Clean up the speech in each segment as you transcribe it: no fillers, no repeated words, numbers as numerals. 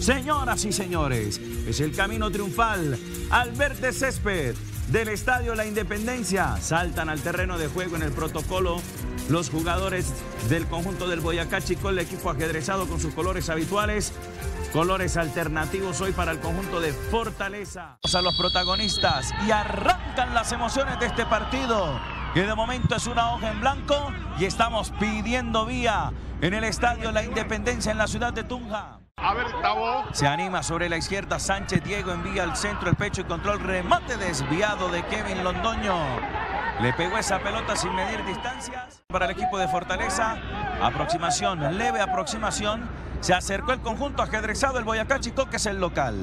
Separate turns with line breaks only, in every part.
Señoras y señores, es el camino triunfal al verde césped del Estadio La Independencia. Saltan al terreno de juego en el protocolo los jugadores del conjunto del Boyacá Chicó, el equipo ajedrezado con sus colores habituales, colores alternativos hoy para el conjunto de Fortaleza. A los protagonistas y arrancan las emociones de este partido, que de momento es una hoja en blanco y estamos pidiendo vía en el Estadio La Independencia en la ciudad de Tunja.
A ver, Tavo.
Se anima sobre la izquierda Sánchez, Diego envía al centro, el pecho y control, remate desviado de Kevin Londoño. Le pegó esa pelota sin medir distancias. Para el equipo de Fortaleza, aproximación, leve aproximación. Se acercó el conjunto ajedrezado, el Boyacá Chicó, que es el local.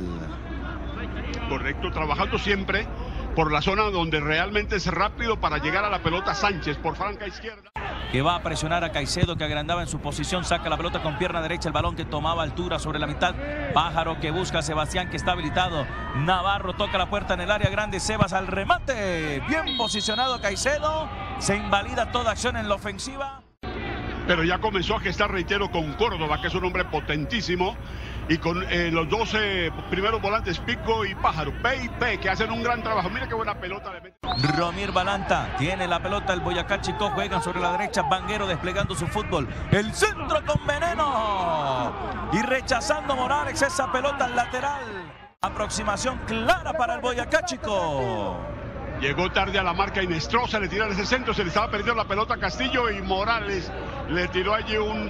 Correcto, trabajando siempre por la zona donde realmente es rápido para llegar a la pelota. Sánchez por franca izquierda,
que va a presionar a Caicedo, que agrandaba en su posición, saca la pelota con pierna derecha, el balón que tomaba altura sobre la mitad. Pájaro que busca a Sebastián, que está habilitado. Navarro toca la puerta en el área grande, Sebas al remate. Bien posicionado Caicedo, se invalida toda acción en la ofensiva.
Pero ya comenzó a gestar, reitero, con Córdoba, que es un hombre potentísimo, y con los 12 primeros volantes, Pico y Pájaro, P y P, que hacen un gran trabajo. Mira qué buena pelota le mete.
Romir Balanta tiene la pelota, el Boyacá Chicó juegan sobre la derecha, Vanguero desplegando su fútbol, el centro con veneno y rechazando Morales esa pelota al lateral. Aproximación clara para el Boyacá Chicó.
Llegó tarde a la marca Inestrosa, le tiraron ese centro, se le estaba perdiendo la pelota a Castillo y Morales le tiró allí un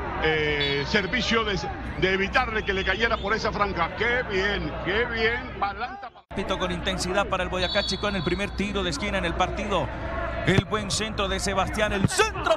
servicio de evitarle que le cayera por esa franja. Qué bien, Balanta.
Pito con intensidad para el Boyacá Chicó en el primer tiro de esquina en el partido. El buen centro de Sebastián, el centro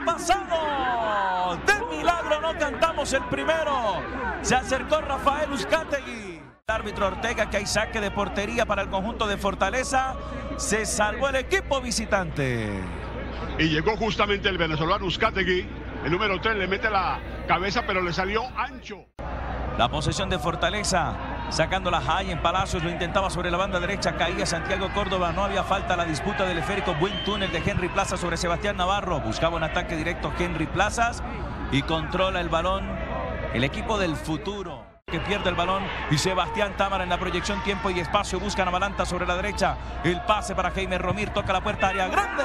pasado. De milagro no cantamos el primero. Se acercó Rafael Uzcategui. El árbitro Ortega, que hay saque de portería para el conjunto de Fortaleza. Se salvó el equipo visitante.
Y llegó justamente el venezolano Uzcategui. El número 3 le mete la cabeza, pero le salió ancho.
La posesión de Fortaleza, sacando la Jai en Palacios, lo intentaba sobre la banda derecha, caía Santiago Córdoba, no había falta, la disputa del esférico, buen túnel de Henry Plaza sobre Sebastián Navarro, buscaba un ataque directo Henry Plazas y controla el balón el equipo del futuro, que pierde el balón, y Sebastián Támara en la proyección, tiempo y espacio, buscan a Balanta sobre la derecha, el pase para Jaime Romir, toca la puerta, área grande,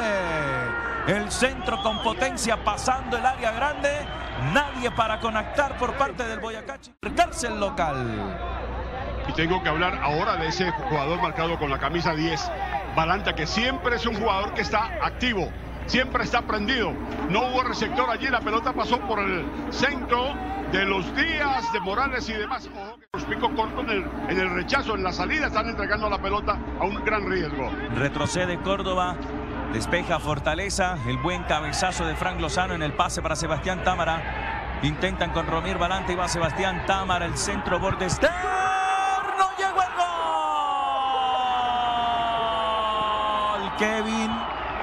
el centro con potencia pasando el área grande, nadie para conectar por parte del Boyacá Chicó, cárcel local.
Y tengo que hablar ahora de ese jugador marcado con la camisa 10, Balanta, que siempre es un jugador que está activo, siempre está prendido. No hubo receptor allí, la pelota pasó por el centro de los Díaz, de Morales y demás. Ojo que los Pico cortos en el rechazo, en la salida, están entregando la pelota a un gran riesgo.
Retrocede Córdoba, despeja Fortaleza, el buen cabezazo de Frank Lozano en el pase para Sebastián Támara. Intentan con Romir Balanta y va Sebastián Támara, el centro borde externo, llegó el gol. Kevin.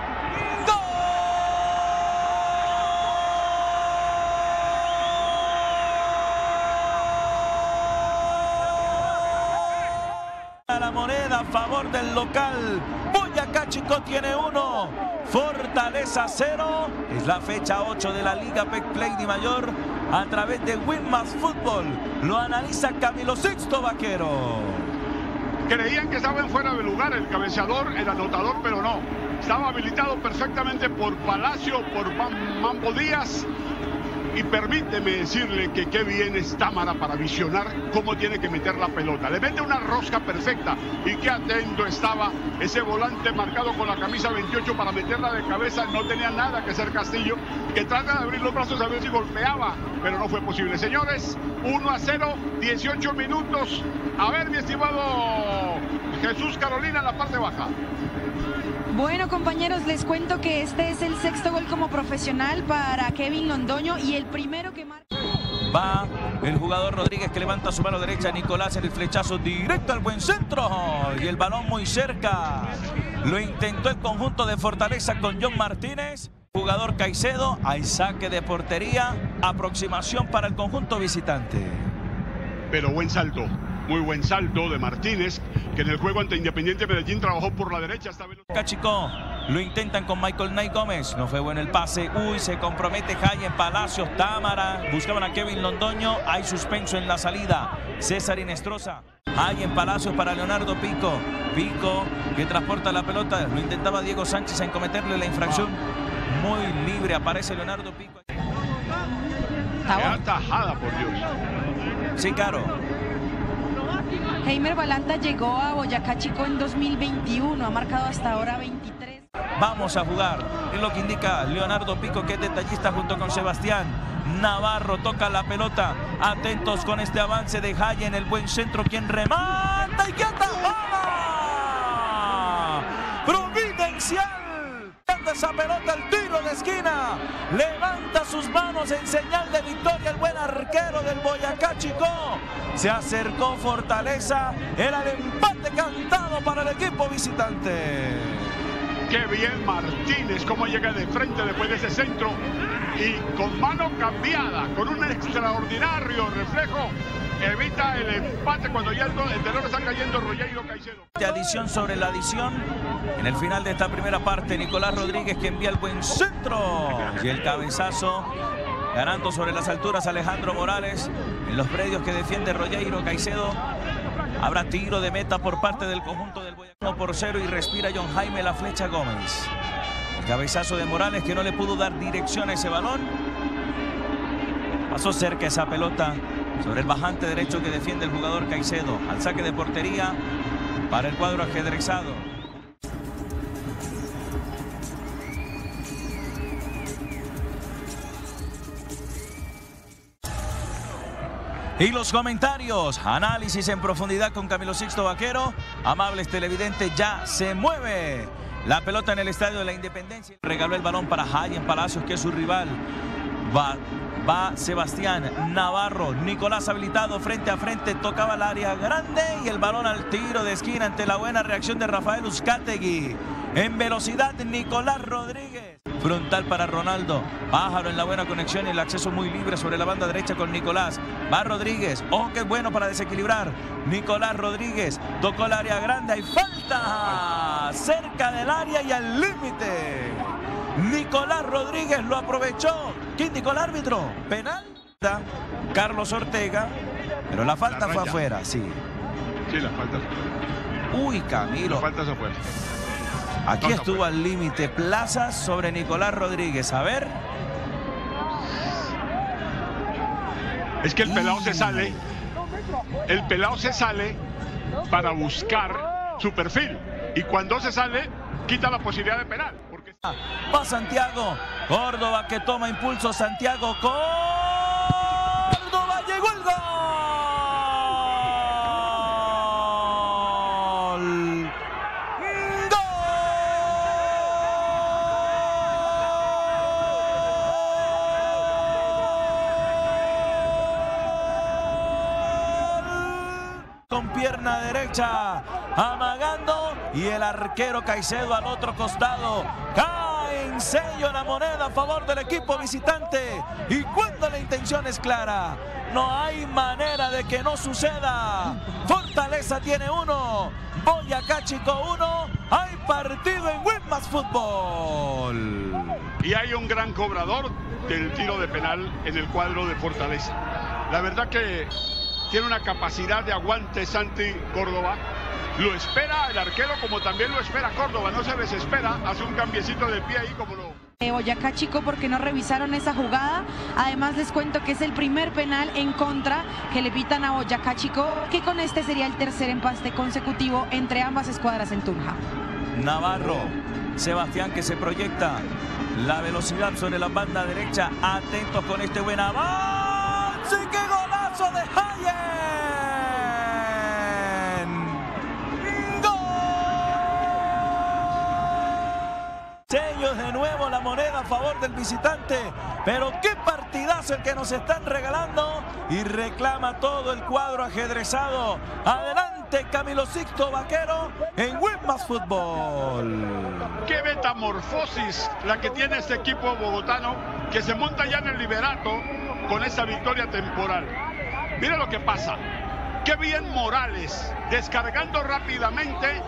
La moneda a favor del local. Boyacá Chicó tiene 1, Fortaleza 0. Es la fecha 8 de la Liga Betplay Di Mayor a través de Winmas Fútbol. Lo analiza Camilo Sixto Vaquero.
Creían que estaba en fuera de lugar el cabeceador, el anotador, pero no. Estaba habilitado perfectamente por Palacio, por Mambo Díaz. Y permíteme decirle que qué bien es Támara para visionar cómo tiene que meter la pelota. Le mete una rosca perfecta y qué atento estaba ese volante marcado con la camisa 28 para meterla de cabeza. No tenía nada que hacer Castillo, que trata de abrir los brazos a ver si golpeaba, pero no fue posible. Señores, 1-0, 18 minutos. A ver, mi estimado Jesús Carolina en la parte baja.
Bueno, compañeros, les cuento que este es el 6º gol como profesional para Kevin Londoño y el primero que marca.
Va el jugador Rodríguez, que levanta su mano derecha, Nicolás en el flechazo directo al buen centro y el balón muy cerca. Lo intentó el conjunto de Fortaleza con John Martínez. Jugador Caicedo, hay saque de portería, aproximación para el conjunto visitante.
Pero buen salto. Muy buen salto de Martínez, que en el juego ante Independiente Medellín trabajó por la derecha.
Chicó Lo intentan con Michael Knight Gómez. No fue bueno el pase. Uy, se compromete Hayen, Palacios, Támara. Buscaban a Kevin Londoño. Hay suspenso en la salida. César Inestrosa. Hayen, Palacios para Leonardo Pico. Pico que transporta la pelota. Lo intentaba Diego Sánchez en cometerle la infracción. Muy libre aparece Leonardo Pico.
Qué tajada, por Dios.
Sí, claro.
Heimer Balanta llegó a Boyacá Chico en 2021. Ha marcado hasta ahora 23.
Vamos a jugar. Es lo que indica Leonardo Pico, que es detallista junto con Sebastián Navarro. Toca la pelota. Atentos con este avance de Hayen. El buen centro. Quien remata y que atajada. Providencial. Esa pelota, el tiro de esquina, levanta sus manos en señal de victoria el buen arquero del Boyacá Chico. Se acercó Fortaleza, era el empate cantado para el equipo visitante.
Qué bien Martínez, cómo llega de frente después de ese centro y con mano cambiada, con un extraordinario reflejo, evita el empate cuando ya el terror está cayendo Rogeiro Caicedo.
De adición sobre la adición, en el final de esta primera parte, Nicolás Rodríguez que envía el buen centro y el cabezazo, ganando sobre las alturas Alejandro Morales, en los predios que defiende Rogeiro Caicedo. Habrá tiro de meta por parte del conjunto del Boyacá. 1-0 y respira John Jaime La Flecha Gómez. El cabezazo de Morales que no le pudo dar dirección a ese balón. Pasó cerca esa pelota sobre el bajante derecho que defiende el jugador Caicedo. Al saque de portería para el cuadro ajedrezado. Y los comentarios, análisis en profundidad con Camilo Sixto Vaquero. Amables televidentes, ya se mueve la pelota en el Estadio de la Independencia. Regaló el balón para Hayen Palacios, que es su rival. Va Sebastián Navarro. Nicolás habilitado frente a frente. Tocaba el área grande y el balón al tiro de esquina ante la buena reacción de Rafael Uzcategui. En velocidad, Nicolás Rodríguez. Frontal para Ronaldo. Pájaro en la buena conexión y el acceso muy libre sobre la banda derecha con Nicolás. Va Rodríguez. Ojo que es bueno para desequilibrar. Nicolás Rodríguez. Tocó el área grande. Hay falta. Cerca del área y al límite. Nicolás Rodríguez lo aprovechó. ¿Quién indicó el árbitro? Penal. Carlos Ortega. Pero la falta fue afuera, sí.
Sí, la falta fue afuera.
Uy, Camilo.
La falta se fue.
Aquí estuvo al límite Plaza sobre Nicolás Rodríguez. A ver.
Es que el pelado se sale. El pelado se sale para buscar su perfil. Y cuando se sale, quita la posibilidad de penal. Porque...
Va Santiago. Córdoba que toma impulso. Santiago. Córdoba. Llegó el gol. Con pierna derecha, amagando, y el arquero Caicedo al otro costado. Cae en sello la moneda a favor del equipo visitante. Y cuando la intención es clara, no hay manera de que no suceda. Fortaleza tiene 1, Boyacá Chico 1. Hay partido en Winmas Fútbol.
Y hay un gran cobrador del tiro de penal en el cuadro de Fortaleza. La verdad que tiene una capacidad de aguante Santi Córdoba. Lo espera el arquero como también lo espera Córdoba. No se desespera, hace un cambiecito de pie ahí como lo...
Boyacá Chico porque no revisaron esa jugada. Además les cuento que es el primer penal en contra que le pitan a Boyacá Chico, que con este sería el tercer empate consecutivo entre ambas escuadras en Tunja.
Navarro, Sebastián que se proyecta. La velocidad sobre la banda derecha. Atentos con este buen avance. ¡Qué golazo de Hayen! Sellos de nuevo la moneda a favor del visitante, pero qué partidazo el que nos están regalando, y reclama todo el cuadro ajedrezado. Adelante Camilo Sixto Vaquero en Winmas Fútbol.
Qué metamorfosis la que tiene este equipo bogotano, que se monta ya en el liderato con esa victoria temporal. Mira lo que pasa. Qué bien Morales, descargando rápidamente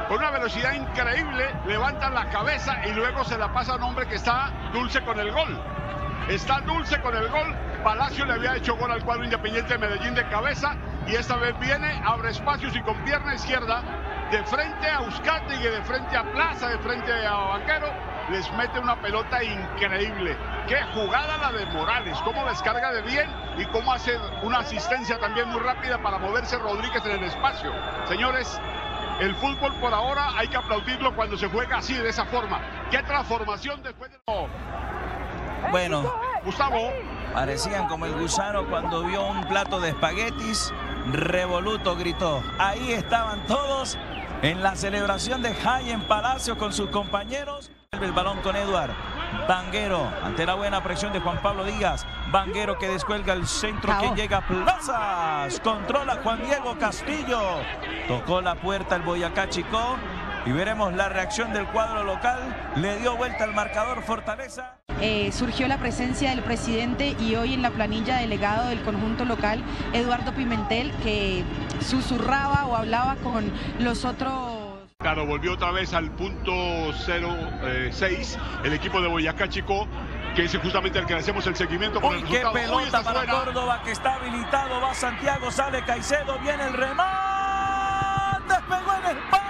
con una velocidad increíble, levantan la cabeza y luego se la pasa a un hombre que está dulce con el gol. Está dulce con el gol. Palacio le había hecho gol al cuadro Independiente de Medellín de cabeza y esta vez viene, abre espacios y con pierna izquierda, de frente a Uzcategui, de frente a Plaza, de frente a Banguero, les mete una pelota increíble. Qué jugada la de Morales, cómo descarga de bien y cómo hace una asistencia también muy rápida para moverse Rodríguez en el espacio. Señores, el fútbol por ahora hay que aplaudirlo cuando se juega así, de esa forma. Qué transformación después de...
Bueno,
Gustavo.
Parecían como el gusano cuando vio un plato de espaguetis. Revoluto gritó. Ahí estaban todos en la celebración de Jaime Palacio con sus compañeros. El balón con Eduard. Banguero ante la buena presión de Juan Pablo Díaz. Banguero que descuelga el centro. Quien llega a Plazas. Controla Juan Diego Castillo. Tocó la puerta el Boyacá Chicó. Y veremos la reacción del cuadro local. Le dio vuelta al marcador Fortaleza.
Surgió la presencia del presidente y hoy en la planilla delegado del conjunto local, Eduardo Pimentel, que susurraba o hablaba con los otros.
Claro, volvió otra vez al punto 06 el equipo de Boyacá Chicó, que es justamente el que le hacemos el seguimiento con el resultado.
Qué pelota para Córdoba, que está habilitado. Va Santiago, sale Caicedo, viene el remate. Despegó en el palo.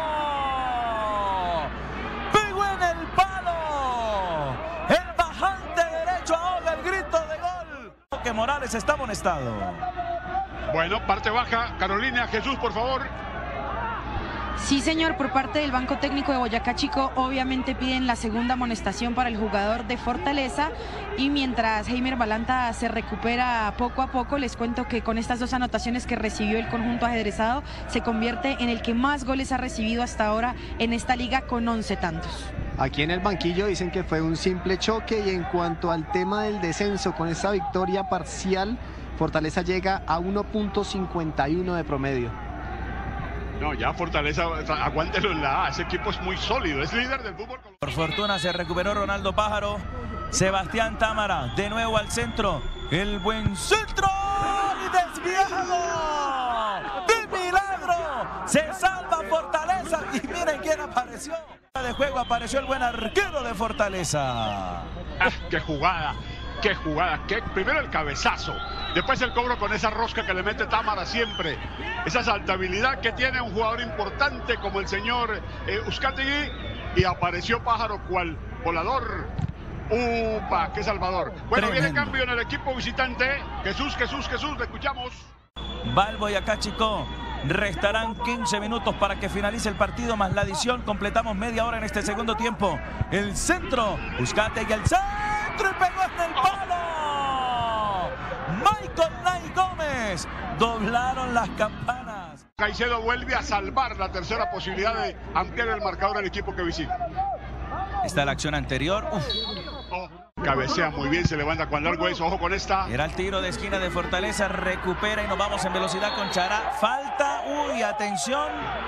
Pegó en el palo. El bajante derecho ahoga el grito de gol. Que Morales está amonestado.
Bueno, parte baja. Carolina, Jesús, por favor.
Sí, señor, por parte del banco técnico de Boyacá Chicó, obviamente piden la segunda amonestación para el jugador de Fortaleza. Y mientras Heimer Balanta se recupera poco a poco, les cuento que con estas dos anotaciones que recibió el conjunto ajedrezado, se convierte en el que más goles ha recibido hasta ahora en esta liga, con 11 tantos.
Aquí en el banquillo dicen que fue un simple choque, y en cuanto al tema del descenso, con esta victoria parcial, Fortaleza llega a 1.51 de promedio.
No, ya Fortaleza, aguántelo en la A. Ese equipo es muy sólido, es líder del fútbol.
Por fortuna se recuperó Ronaldo Pájaro. Sebastián Támara, de nuevo al centro. El buen centro y desviado. ¡De milagro! Se salva Fortaleza. Y miren quién apareció. De juego apareció el buen arquero de Fortaleza.
Ah, ¡qué jugada! ¡Qué jugada! Primero el cabezazo, después el cobro con esa rosca que le mete Támara siempre. Esa saltabilidad que tiene un jugador importante como el señor Uzcategui. Y apareció Pájaro cual volador. ¡Upa! ¡Qué salvador! Bueno,
Tremendo.
Viene cambio en el equipo visitante. Jesús, le escuchamos.
Va el Boyacá Chicó. Restarán 15 minutos para que finalice el partido más la adición. Completamos media hora en este segundo tiempo. El centro. Uzcategui al centro y pegó en el palo. Michael Nay Gómez. Doblaron las campanas.
Caicedo vuelve a salvar la tercera posibilidad de ampliar el marcador al equipo que visita.
Está la acción anterior.
Cabecea muy bien, se levanta cuán largo es. Ojo con esta.
Era el tiro de esquina de Fortaleza. Recupera y nos vamos en velocidad con Chará. Falta. Uy, atención.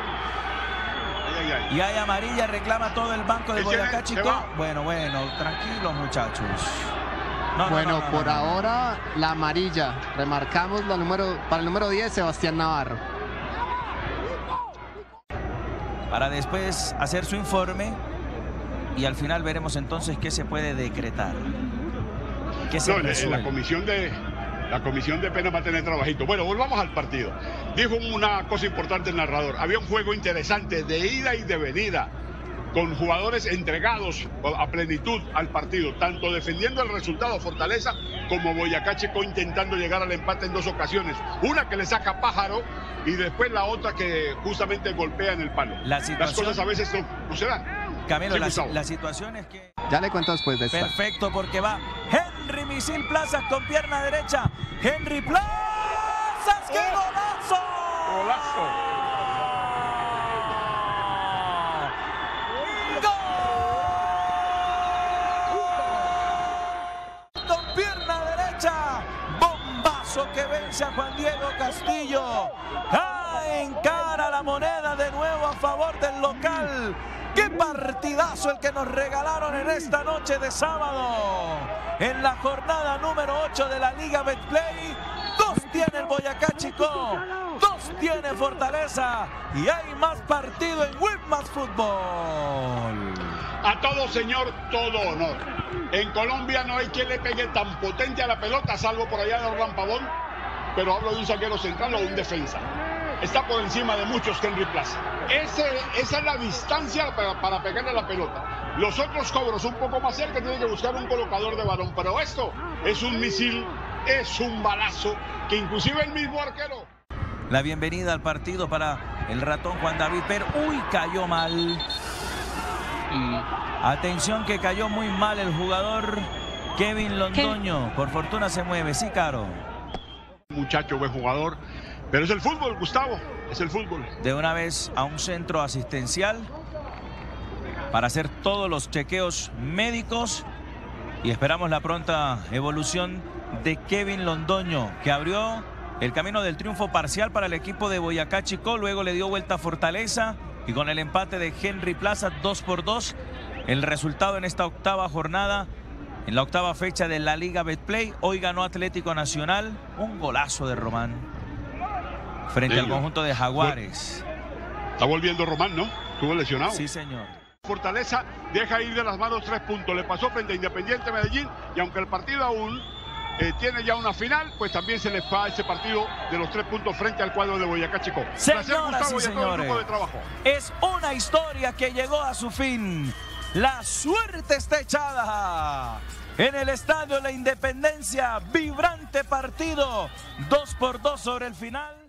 Y hay amarilla, reclama todo el banco de Boyacá Chicó. Bueno, tranquilos muchachos.
No, por ahora la amarilla. Remarcamos para el número 10, Sebastián Navarro.
Para después hacer su informe y al final veremos entonces qué se puede decretar. ¿Qué se resuelve?
La comisión de pena va a tener trabajito. Bueno, volvamos al partido. Dijo una cosa importante el narrador. Había un juego interesante de ida y de venida, con jugadores entregados a plenitud al partido, tanto defendiendo el resultado Fortaleza como Boyacá Chicó intentando llegar al empate en dos ocasiones. Una que le saca Pájaro y después la otra que justamente golpea en el palo. Las cosas a veces no se dan.
Camilo, la situación es que...
Ya le cuento después de esta.
Perfecto, porque va Henry Misil Plazas con pierna derecha. Henry Plazas, ¡qué golazo!
¡Golazo!
Con pierna derecha, bombazo que vence a Juan Diego Castillo. Encara la moneda de nuevo a favor del local. ¡Qué partidazo el que nos regalaron en esta noche de sábado! En la jornada número 8 de la Liga Betplay. 2 tiene el Boyacá Chicó, 2 tiene Fortaleza y hay más partido en Win Más Fútbol.
A todo señor, todo honor. En Colombia no hay quien le pegue tan potente a la pelota, salvo por allá de Orlán Pavón, pero hablo de un zaguero central o de un defensa. Está por encima de muchos Henry Plaza. Esa es la distancia para pegarle a la pelota. Los otros cobros un poco más cerca tienen que buscar un colocador de balón, pero esto es un misil, es un balazo que inclusive el mismo arquero.
La bienvenida al partido para el ratón Juan David Pérez. Uy, cayó mal. Atención que cayó muy mal el jugador Kevin Londoño. Por fortuna se mueve, sí, Caro.
Muchacho, buen jugador. Pero es el fútbol, Gustavo, es el fútbol.
De una vez a un centro asistencial para hacer todos los chequeos médicos y esperamos la pronta evolución de Kevin Londoño, que abrió el camino del triunfo parcial para el equipo de Boyacá Chicó, luego le dio vuelta a Fortaleza y con el empate de Henry Plaza 2-2, el resultado en esta octava jornada, en la octava fecha de la Liga Betplay. Hoy ganó Atlético Nacional, un golazo de Román frente al conjunto de Jaguares.
Está volviendo Román, ¿no? Estuvo lesionado.
Sí, señor.
Fortaleza deja ir de las manos 3 puntos. Le pasó frente a Independiente Medellín y aunque el partido aún tiene ya una final, pues también se les va ese partido de los 3 puntos frente al cuadro de Boyacá Chicó.
Señoras y señores, es una historia que llegó a su fin. La suerte está echada. En el Estadio La Independencia, vibrante partido, 2-2 sobre el final.